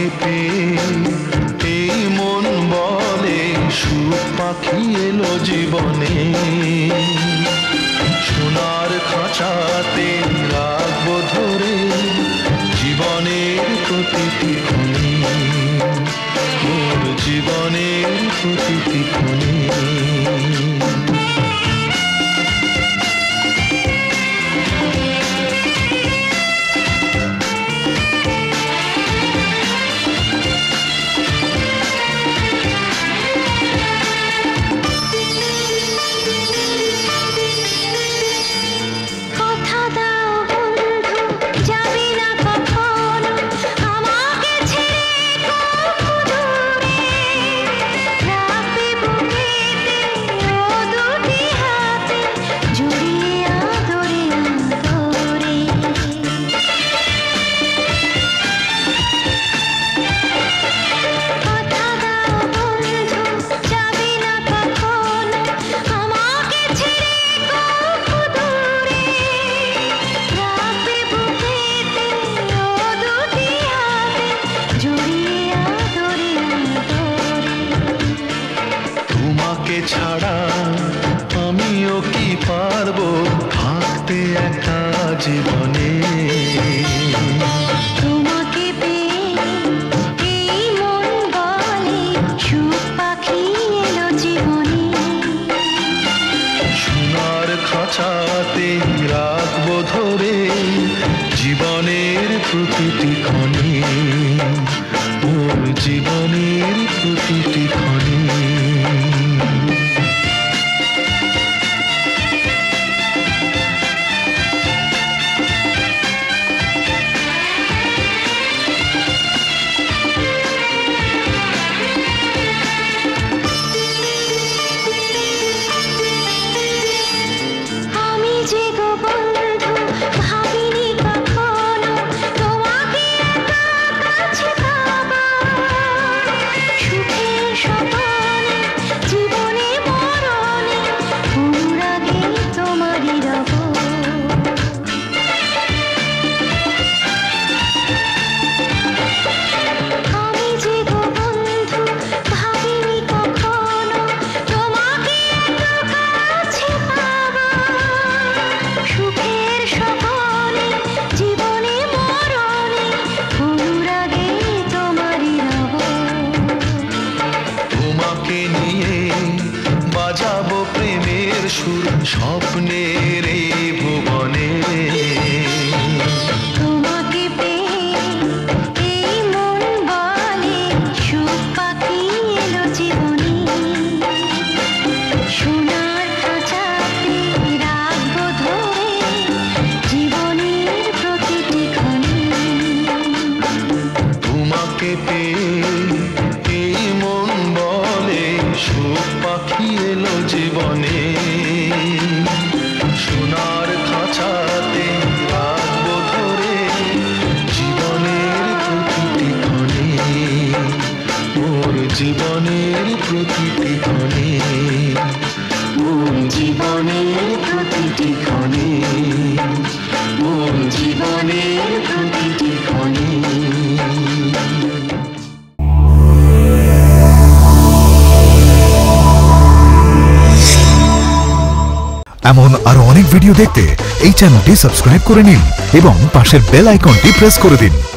পেয়ে এই মন বলে সুখ পাখি এলো জীবনে। সোনার খাঁচাতে রাখবো ধরে জীবনের প্রতিটি ক্ষণে, মোর জীবনের প্রতিটি ক্ষণে। ছাড়া আমিও কি পারবো থাকতে একা জীবনে। তোমাকে পেয়ে এই মন বলে সুখ পাখি এলো জীবনে। সোনার খাঁচাতে রাখবো ধরে জীবনের প্রতিটি ক্ষণে, ওর জীবনের প্রতিটি ক্ষণে। বাজাবো প্রেমের সুর স্বপ্নের এই ভুবনে। তোমাকে পেয়ে এই মন বলে সুখ পাখি এলো জীবনে। সোনার খাঁচাতে রাখবো ধরে জীবনের প্রতিটি ক্ষণে। তোমাকে পেয়ে এই মন বলে সুখ পাখি এলো জীবনে। সোনার খাঁচাতে রাখবো ধরে জীবনের প্রতিটি ক্ষণে, মোর জীবনের প্রতিটি ক্ষণে, মোর জীবনের প্রতিটি ক্ষণে, মোর জীবনের প্রতিটি ক্ষণে। এমন আরো অনেক ভিডিও দেখতে এই চ্যানেলটি সাবস্ক্রাইব করে নিন এবং পাশের বেল আইকনটি প্রেস করে দিন।